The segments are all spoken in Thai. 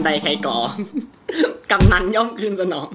ใดใครก่อกำนันย่อมคืนสนอง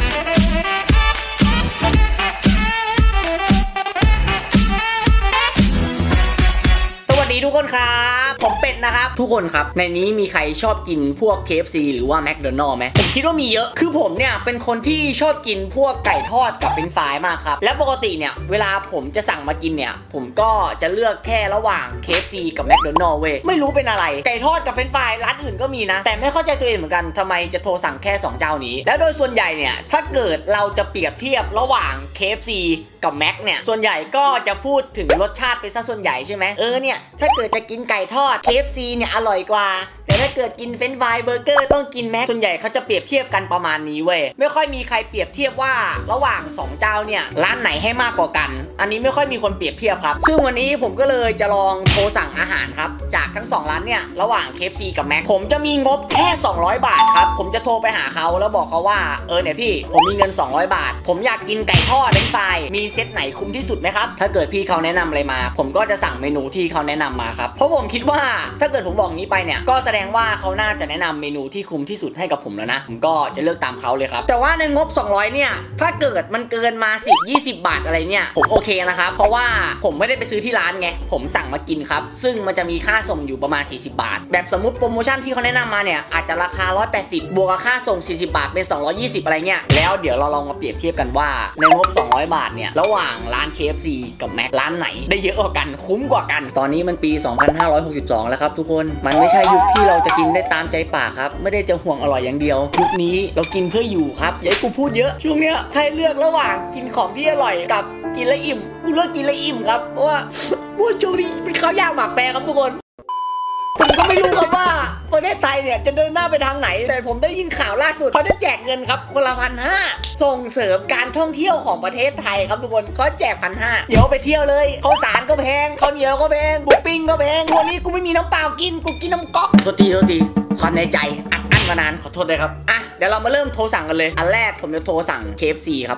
สวัสดีทุกคนครับผมเป็ดนะครับทุกคนครับในนี้มีใครชอบกินพวก KFC หรือว่า McDonald's ไหมผมคิดว่ามีเยอะคือผมเนี่ยเป็นคนที่ชอบกินพวกไก่ทอดกับเฟรนช์ฟรายมากครับและปกติเนี่ยเวลาผมจะสั่งมากินเนี่ยผมก็จะเลือกแค่ระหว่าง KFC กับ McDonald's เว้ยไม่รู้เป็นอะไรไก่ทอดกับเฟรนช์ฟรายร้านอื่นก็มีนะแต่ไม่เข้าใจตัวเองเหมือนกันทำไมจะโทรสั่งแค่2เจ้านี้แล้วโดยส่วนใหญ่เนี่ยถ้าเกิดเราจะเปรียบเทียบระหว่าง KFC กับ Mac เนี่ยส่วนใหญ่ก็จะพูดถึงรสชาติเป็นซะส่วนใหญ่ใช่ไหมเนี่ยถ้าเกิดจะกินไก่ทอด KFC เนี่ยอร่อยกว่าแต่ถ้าเกิดกินเฟรนช์ฟรายเบอร์เกอร์ต้องกินแม็กส่วนใหญ่เขาจะเปรียบเทียบกันประมาณนี้เว้ยไม่ค่อยมีใครเปรียบเทียบว่าระหว่าง2เจ้าเนี่ยร้านไหนให้มากกว่ากันอันนี้ไม่ค่อยมีคนเปรียบเทียบครับซึ่งวันนี้ผมก็เลยจะลองโทรสั่งอาหารครับจากทั้ง2ร้านเนี่ยระหว่าง KFC กับแม็กผมจะมีงบแค่200 บาทครับผมจะโทรไปหาเขาแล้วบอกเขาว่าเนี่ยพี่ผมมีเงิน200 บาทผมอยากกินไก่ทอดเฟรนช์ฟรายมีเซตไหนคุ้มที่สุดไหมครับถ้าเกิดพี่เขาแนะนำอะไรมาผมก็จะสั่งเมนูที่เขาแนะนำมาครับเพราะผมคิดว่าถ้าเกิดผมบอกนี้ไปเนี่ยก็แสดงว่าเขาน่าจะแนะนำเมนูที่คุ้มที่สุดให้กับผมแล้วนะผมก็จะเลือกตามเขาเลยครับแต่ว่าในงบ200เนี่ยถ้าเกิดมันเกินมา10-20 บาทอะไรเนี่ยผมโอเคนะครับเพราะว่าผมไม่ได้ไปซื้อที่ร้านไงผมสั่งมากินครับซึ่งมันจะมีค่าส่งอยู่ประมาณ40 บาทแบบสมมุติโปรโมชั่นที่เขาแนะนำมาเนี่ยอาจจะราคา180บวกกับค่าส่ง40 บาทเป็น220อะไรเงี้ยแล้วเดี๋ยวเราลองมาเปรียบเทียบกันว่าในงบ200 บาทเนี่ยระหว่างร้าน KFC กับแม็กร้านไหนได้เยอะกว่ากันคุ้มกว่ากันตอนนี้มันปี2562แล้วครับทุกคนมันไม่ใช่ยุคที่เราจะกินได้ตามใจปากครับไม่ได้จะห่วงอร่อยอย่างเดียวยุคนี้เรากินเพื่ออยู่ครับอย่าให้กูพูดเยอะช่วงเนี้ยถ้าเลือกระหว่างกินของที่อร่อยกับกินแล้วอิ่มกูเลือกกินแล้วอิ่มครับเพราะว่าช่วงนี้เป็นข้าวยากหมากแปรครับทุกคนผมก็ไม่รู้ครับว่าประเทศไทยเนี่ยจะเดินหน้าไปทางไหนแต่ผมได้ยินข่าวล่าสุดเขาจะแจกเงินครับคนละ1,500ส่งเสริมการท่องเที่ยวของประเทศไทยครับทุกคนเขาแจก1,500เดี๋ยวไปเที่ยวเลยข้าวสารก็แพงข้าวเหนียวก็แพงหมูปิ้งก็แพงวันนี้กูไม่มีน้ำเปล่ากินกูกินน้ำก๊อกโทษทีความในใจอัดอั้นมานานขอโทษเลยครับเดี๋ยวเรามาเริ่มโทรสั่งกันเลยอันแรกผมจะโทรสั่ง KFC ครับ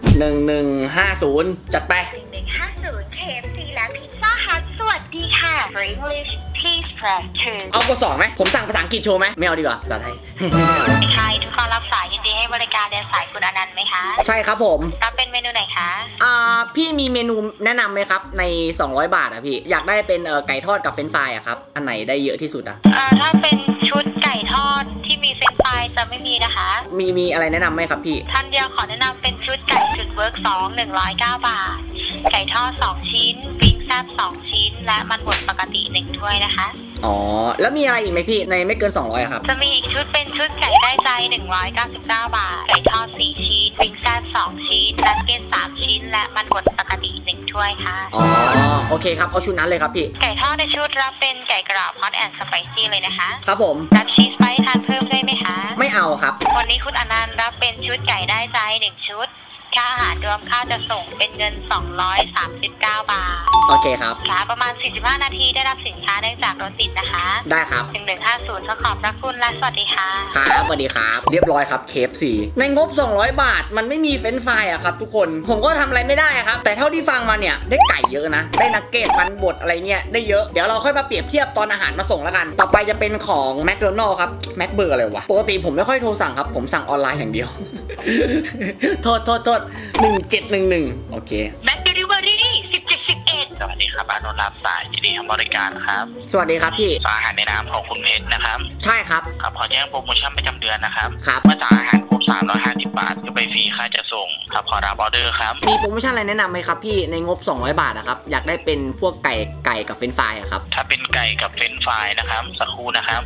1150จัดไป 1150 KFC และพิซซ่าฮัทสวัสดีค่ะ For English please press 2 เอากด2ไหมผมสั่งภาษาอังกฤษโชว์ไหมไม่เอาดีกว่าภาษาไทยใช่ทุกคนรับสายยินดีให้บริการเรียนสายคุณอนันต์ไหมคะใช่ครับผมรับเป็นเมนูไหนคะพี่มีเมนูแนะนำไหมครับใน200 บาทพี่อยากได้เป็นไก่ทอดกับเฟรนช์ฟรายครับอันไหนได้เยอะที่สุดถ้าเป็นชุดไก่ทอดที่มีเฟรนช์ฟรายจะไม่มีนะคะมีอะไรแนะนำไหมครับพี่ท่านเดียวขอแนะนำเป็นชุดไก่จุดเวิร์ก2 109 บาทไก่ทอด2ชิ้นวิงแซ่บ2ชิ้นและมันบดปกติ1ถ้วยนะคะแล้วมีอะไรอีกไหมพี่ในไม่เกิน200ครับจะมีอีกชุดเป็นชุดไก่ได้ใจ199 บาทไก่ทอด4ชิ้นวิงแซ่บ2ชิ้นนักเก็ต3ชิ้นและมันบดปกติ1ถ้วยค่ะโอเคครับเอาชุดนั้นเลยครับพี่ไก่ทอดในชุดรับเป็นไก่กรอบฮอตแอนด์สไปซี่เลยนะคะครับผมรับชีสไปทานเพิ่มได้ไหมคะไม่เอาครับวันนี้คุณอนันต์รับเป็นชุดไก่ได้ใจ1ชุดค่าอาหารรวมค่าจะส่งเป็นเงิน239 บาทโอเคครับค่ะประมาณ45 นาทีได้รับสินค้าเนื่องจากรถติดนะคะได้ครับ 1150ขอบพระคุณและสวัสดีค่ะครับสวัสดีครับเรียบร้อยครับ KFC ในงบ200 บาทมันไม่มีเฟรนช์ฟรายครับทุกคนผมก็ทำอะไรไม่ได้ครับแต่เท่าที่ฟังมาเนี่ยได้ไก่เยอะนะได้นักเก็ตมันบดอะไรเนี่ยได้เยอะเดี๋ยวเราค่อยมาเปรียบเทียบตอนอาหารมาส่งแล้วกันต่อไปจะเป็นของ McDonald's ครับแม็กเบอร์อะไรวะปกติผมไม่ค่อยโทรสั่งครับผมสั่งออนไลน์อย่างเดียวโทษ1711โอเคแม็กเดลิเวอรี่ 1711สวัสดีครับอนุรับสายยินดีทำบริการครับสวัสดีครับพี่สั่งอาหารในนามของคุณเพชรนะครับใช่ครับครับขอแจ้งโปรโมชั่นประจำเดือนนะครับครับเมื่อสั่งอาหารครบ350 บาทจะไปฟรีค่าจะส่งครับขอรับออเดอร์ครับมีโปรโมชั่นอะไรแนะนำไหมครับพี่ในงบ200 บาทนะครับอยากได้เป็นพวกไก่กับเฟรนช์ฟรายครับถ้าเป็นไก่กับเฟรนช์ฟรายนะครับสักครู่นะครับ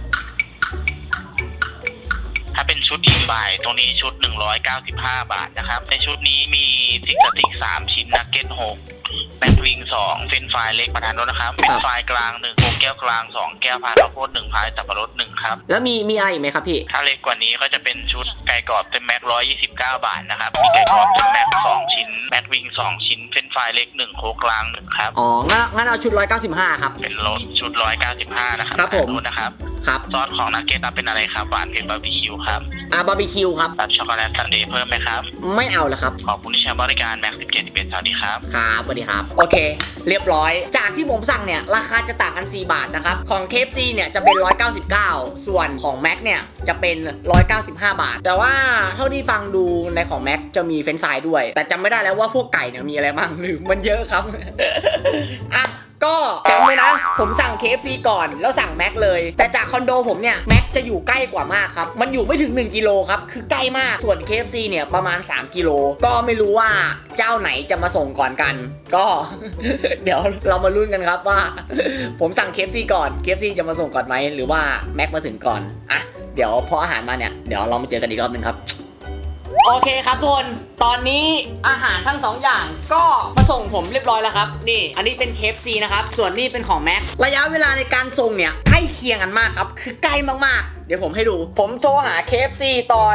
ถ้าเป็นชุดอิ่มบ่ายตรงนี้ชุด195 บาทนะครับในชุดนี้มีซิกสติ๊ก3ชิ้นนักเก็ต6แม็กวิง2เฟรนช์ฟรายเล็กประทานโทษนะครับเฟรนช์ฟรายกลาง1โคกแก้วกลาง2แก้วพายข้าวโพด1พายสับปะรด1ครับแล้วมีอะไรอีกไหมครับพี่ถ้าเล็กกว่านี้ก็จะเป็นชุดไก่กรอบเต็มแม็ก129 บาทนะครับมีไก่กรอบเต็มแม็ก2ชิ้นแม็กวิง2ชิ้นเฟรนช์ฟรายเล็ก1โคกกลาง1ครับงั้นเอาชุด195ครับเป็นรถชุด195นะครับครับผมนะครับครับซอสของนักเก็ตเป็นอะไรครับหวานเผ็ดบาร์บีคิวครับบาร์บีคิวครับรับช็อกโกแลตซันเดย์เพิ่มไหมครับไม่เอาแล้วครับขอบคุณที่ใช้บริการแม็ก17 สวัสดีครับครับสวัสดีครับโอเคเรียบร้อยจากที่ผมสั่งเนี่ยราคาจะต่างกัน4 บาทนะครับของ KFC เนี่ยจะเป็น199ส่วนของ Mac เนี่ยจะเป็น195 บาทแต่ว่าเท่าที่ฟังดูในของ Mac จะมีเฟรนช์ฟรายด้วยแต่จำไม่ได้แล้วว่าพวกไก่เนี่ยมีอะไรบ้างหรือมันเยอะครับ อ่ะก็จำไว้นะผมสั่ง KFC ก่อนแล้วสั่งแม็กเลยแต่จากคอนโดผมเนี่ยแม็กจะอยู่ใกล้กว่ามากครับมันอยู่ไม่ถึง1 กิโลครับคือใกล้มากส่วน KFC เนี่ยประมาณ3 กิโลก็ไม่รู้ว่าเจ้าไหนจะมาส่งก่อนกันก็ เดี๋ยวเรามาลุ้นกันครับว่าผมสั่ง KFC ก่อน KFC จะมาส่งก่อนไหมหรือว่าแม็กมาถึงก่อนอ่ะเดี๋ยวพออาหารมาเนี่ยเดี๋ยวเรามาเจอกันอีกรอบนึงครับโอเคครับทุกคนตอนนี้อาหารทั้ง2 อย่างก็มาส่งผมเรียบร้อยแล้วครับนี่อันนี้เป็น KFC นะครับส่วนนี้เป็นของ Mac ระยะเวลาในการส่งเนี่ยใกล้เคียงกันมากครับคือใกล้มากๆเดี๋ยวผมให้ดูผมโทรหา KFC ตอน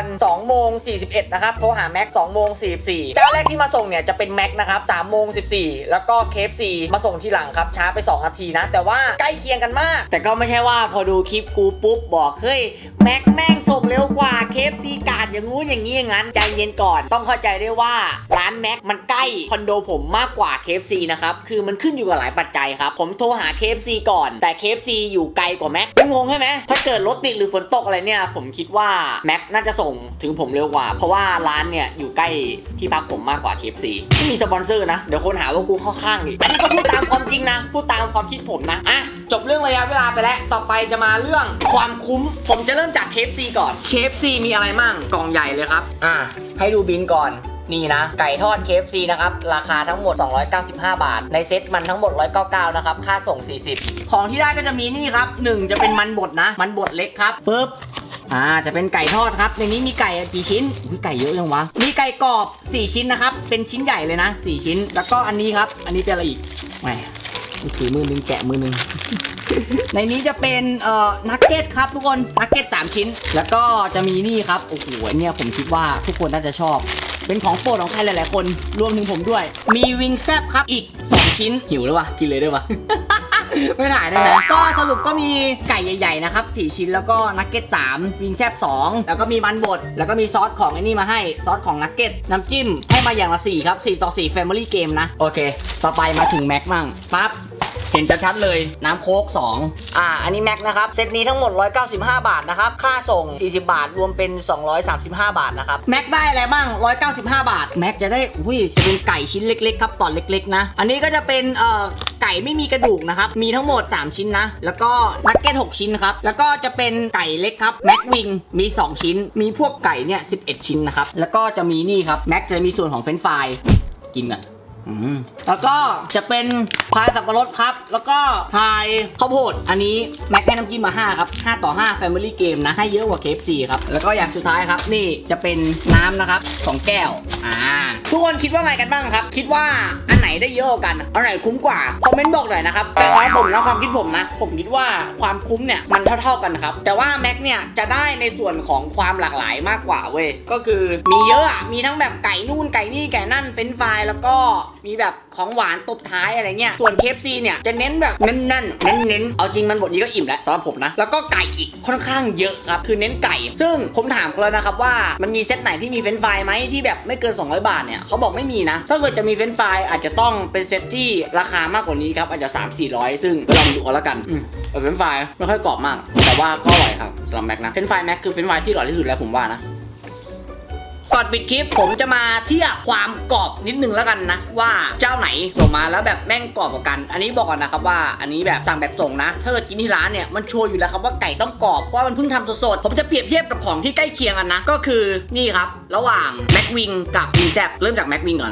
2:41นะครับโทรหา Mac 2:44เจ้าแรกที่มาส่งเนี่ยจะเป็น Mac นะครับ3:14แล้วก็ KFC มาส่งทีหลังครับช้าไป2 นาทีนะแต่ว่าใกล้เคียงกันมากแต่ก็ไม่ใช่ว่าพอดูคลิปกูปุ๊บบอกเฮ้ย Mac แม่งส่งเร็วกว่า KFC กาดอย่างงู้นอย่างนี้อย่างนั้นใจเย็นก่อนต้องเข้าใจด้วยว่าร้าน Mac มันใกล้คอนโดผมมากกว่า KFC นะครับคือมันขึ้นอยู่กับหลายปัจจัยครับผมโทรหา KFC ก่อนแต่ KFC อยู่ไกลกว่า Mac ไม่งงใช่ไหมถ้าเกิดรถติดหรือฝนตกอะไรเนี่ยผมคิดว่า Mac น่าจะส่งถึงผมเร็วกว่าเพราะว่าร้านเนี่ยอยู่ใกล้ที่พักผมมากกว่า KFC ไม่มีสปอนเซอร์นะเดี๋ยวคนหาว่ากูเข้าข้างอีกอันนี้ก็พูดตามความจริงนะพูดตามความคิดผมนะอ่ะจบเรื่องระยะเวลาไปแล้วต่อไปจะมาเรื่องความคุ้มผมจะเริ่มจาก KFC ก่อน KFC มีอะไรมั่งกล่องใหญ่เลยครับให้ดูบินก่อนนี่นะไก่ทอด KFC นะครับราคาทั้งหมด295 บาทในเซ็ตมันทั้งหมด199นะครับค่าส่ง40ของที่ได้ก็จะมีนี่ครับ1จะเป็นมันบดนะมันบดเล็กครับปึ๊บจะเป็นไก่ทอดครับในนี้มีไก่กี่ชิ้นไก่เยอะจังวะมีไก่กรอบ4 ชิ้นนะครับเป็นชิ้นใหญ่เลยนะ4 ชิ้นแล้วก็อันนี้ครับอันนี้เป็นอะไรอีกแหมถือมือนึงแกะมือนึง ในนี้จะเป็นนักเก็ตครับทุกคนนักเก็ต3 ชิ้นแล้วก็จะมีนี่ครับโอ้โหเนี่ยผมคิดว่าทุกคนน่าจะชอบเป็นของโปรดของใครหลายๆคนรวมถึงผมด้วยมีวิงแซบครับอีก2 ชิ้นหิวแล้ววะกินเลยได้ปะ ไม่ถ่ายได้ไหมก็สรุปก็มีไก่ใหญ่ๆนะครับ4 ชิ้นแล้วก็นักเก็ต3วิงแซบ2แล้วก็มีมันบดแล้วก็มีซอสของไอ้นี่มาให้ซอสของนักเก็ตน้ำจิ้มให้มาอย่างละ4ครับ4:4 Family Game นะโอเคต่อไปมาถึงแม็กมั่งปั๊บเห็นชัดๆเลยน้ำโค้ก2อันนี้แม็กนะครับเซตนี้ทั้งหมด195 บาทนะครับค่าส่ง40 บาทรวมเป็น235 บาทนะครับแม็กได้อะไรบ้าง195 บาทแม็กจะได้จะเป็นไก่ชิ้นเล็กๆครับตอนเล็กๆนะอันนี้ก็จะเป็นไก่ไม่มีกระดูกนะครับมีทั้งหมด3 ชิ้นนะแล้วก็นักเก็ต6 ชิ้นครับแล้วก็จะเป็นไก่เล็กครับแม็กวิงมี2 ชิ้นมีพวกไก่เนี่ย11 ชิ้นนะครับแล้วก็จะมีนี่ครับแม็กจะมีส่วนของเฟรนช์ฟรายกินกันแล้วก็จะเป็นพายสับปะรดครับแล้วก็พายข้าวโพดอันนี้แม็กให้น้ำจิ้มมา5ครับ5:5 Family Game นะให้เยอะกว่า KFC ครับแล้วก็อย่างสุดท้ายครับนี่จะเป็นน้ำนะครับ2 แก้วทุกคนคิดว่าไงกันบ้างครับคิดว่าอันไหนได้เยอะกันอันไหนคุ้มกว่าคอมเมนต์บอกหน่อยนะครับแต่สำหรับผมนะความคิดผมนะผมคิดว่าความคุ้มเนี่ยมันเท่าๆกันครับแต่ว่าแม็กเนี่ยจะได้ในส่วนของความหลากหลายมากกว่าเว้ยก็คือมีเยอะมีทั้งแบบไก่นู่นไก่นี่ไก่นั่นเฟรนช์ฟรายแล้วก็มีแบบของหวานตบท้ายอะไรเงี้ยส่วน KFC เนี่ยจะเน้นแบบเน้นเอาจริงมันบทนี้ก็อิ่มแล้วสำหรับผมนะแล้วก็ไก่อีกค่อนข้างเยอะครับคือเน้นไก่ซึ่งผมถามเขาแล้วนะครับว่ามันมีเซตไหนที่มีเฟรนช์ฟรายไหมที่แบบไม่เกิน200 บาทเนี่ยเขาบอกไม่มีนะถ้าเกิดจะมีเฟรนช์ฟรายอาจจะต้องเป็นเซตที่ราคามากกว่านี้ครับอาจจะ300-400ซึ่งลองดูเอาละกันเฟรนช์ฟรายไม่ค่อยกรอบมากแต่ว่าก็อร่อยครับสำหรับแม็กนะเฟรนช์ฟรายแม็กคือเฟรนช์ฟรายที่อร่อยที่สุดแล้วผมว่านะก่อนปิดคลิปผมจะมาเทียบความกรอบนิดนึงแล้วกันนะว่าเจ้าไหนส่งมาแล้วแบบแม่งกรอบกว่ากันอันนี้บอกก่อนนะครับว่าอันนี้แบบสั่งแบบส่งนะถ้าเกิดกินที่ร้านเนี่ยมันโชว์อยู่แล้วครับว่าไก่ต้องกรอบเพราะมันเพิ่งทำสดๆผมจะเปรียบเทียบกับของที่ใกล้เคียงกันนะก็คือนี่ครับระหว่างแม็กวิงกับวิงแซบเริ่มจากแม็กวิงก่อน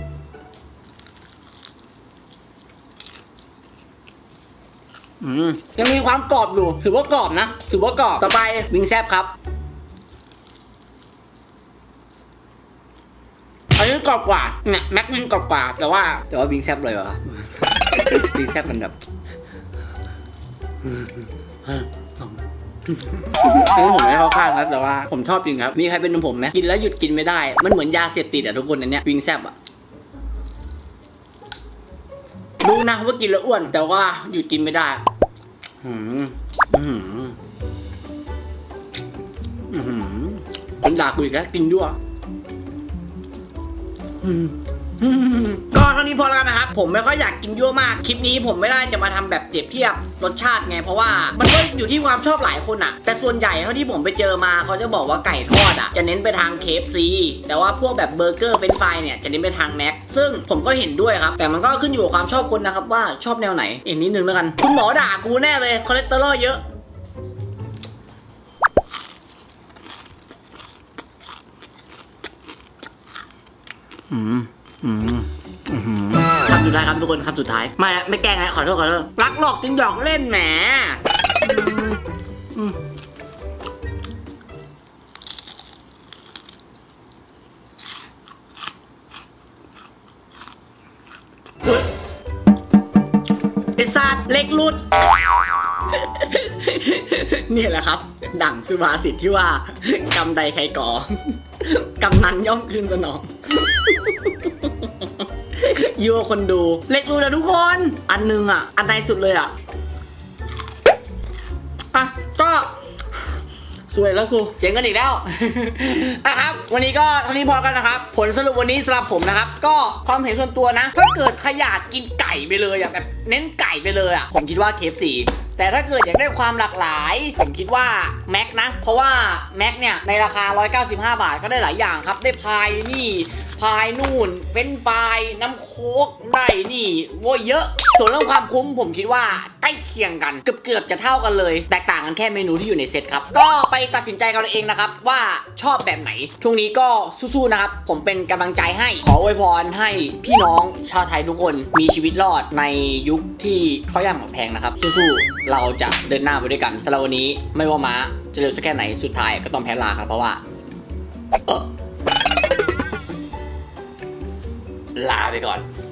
ยังมีความกรอบอยู่ถือว่ากรอบนะถือว่ากรอบต่อไปวิงแซบครับอันนี้กรอบกว่าเนี่ยแม็กวิงกรอบกว่าแต่ว่าวิงแซบเลยวะวิงแซบมันแบบอันนี้ผมไม่เข้าข้างครับแต่ว่าผมชอบจริงครับมีใครเป็นผมไหมกินแล้วหยุดกินไม่ได้มันเหมือนยาเสพติดอะทุกคนอันเนี้ยวิงแซบอะรู้นะว่ากินแล้วอ้วนแต่ว่าหยุดกินไม่ได้คนด่ากูอีกแล้วกินด้วยก็เท่านี้พอแล้วกันนะครับผมไม่ค่อยอยากกินยั่วมากคลิปนี้ผมไม่ได้จะมาทำแบบเปรียบเทียบรสชาติไงเพราะว่ามันก็อยู่ที่ความชอบหลายคนอะแต่ส่วนใหญ่เท่าที่ผมไปเจอมาเขาจะบอกว่าไก่ทอดอะจะเน้นไปทาง KFC แต่ว่าพวกแบบเบอร์เกอร์เฟรนช์ฟรายเนี่ยจะเน้นไปทางแม็กซึ่งผมก็เห็นด้วยครับแต่มันก็ขึ้นอยู่กับความชอบคนนะครับว่าชอบแนวไหนอีกนิดนึงแล้วกันคุณหมอด่ากูแน่เลยคอเลสเตอรอลเยอะคำสุดท้ายครับทุกคนคำสุดท้ายไม่แกล้งนะขอโทษรักหลอกจริงหยอกเล่นแหมไอ้สัตว์เล็กลุดนี่แหละครับดั่งสุภาษิตที่ว่ากำใดใครก่อกำนันย่อมคืนสนองยัวคนดูเล็กดูนะทุกคนอันนึงอ่ะอันในสุดเลยอ่ะก็สวยแล้วกูเจ๋งกันอีกแล้วนะครับวันนี้ก็เท่านี้พอกันนะครับผลสรุปวันนี้สำหรับผมนะครับก็ความเห็นส่วนตัวนะถ้าเกิดขยาดกินไก่ไปเลยอ่ะแบบเน้นไก่ไปเลยอ่ะผมคิดว่า KFC แต่ถ้าเกิดอยากได้ความหลากหลายผมคิดว่าแม็กนะเพราะว่าแม็กเนี่ยในราคา195 บาทก็ได้หลายอย่างครับได้พายนี่พายนู่นเป็นไฟน้ำโค้กได้นี่โว้ยเยอะส่วนเรื่องความคุ้มผมคิดว่าใกล้เคียงกันเกือบจะเท่ากันเลยแตกต่างกันแค่เมนูที่อยู่ในเซตครับก็ไปตัดสินใจกันเองนะครับว่าชอบแบบไหนช่วงนี้ก็สู้ๆนะครับผมเป็นกำลังใจให้ขออวยพรให้พี่น้องชาวไทยทุกคนมีชีวิตรอดในยุคที่ข้าวยากหมากแพงนะครับสู้ๆเราจะเดินหน้าไปด้วยกันสำหรับวันนี้ไม่ว่าม้าจะเร็วสักแค่ไหนสุดท้ายก็ต้องแพ้ลาครับเพราะว่าลาไปก่อน